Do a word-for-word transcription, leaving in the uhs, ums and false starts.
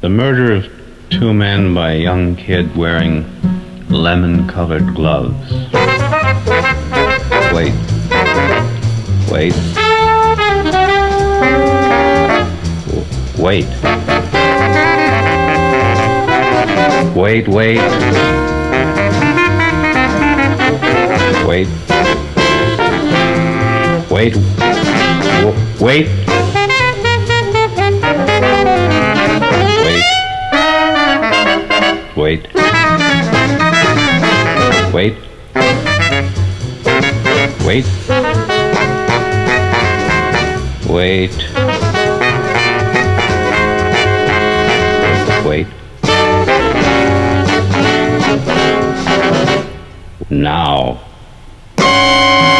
The murder of two men by a young kid wearing lemon-colored gloves. Wait. Wait. Wait. Wait, wait. Wait. Wait. W- wait. Wait. Wait. Wait. Wait. Wait. Now.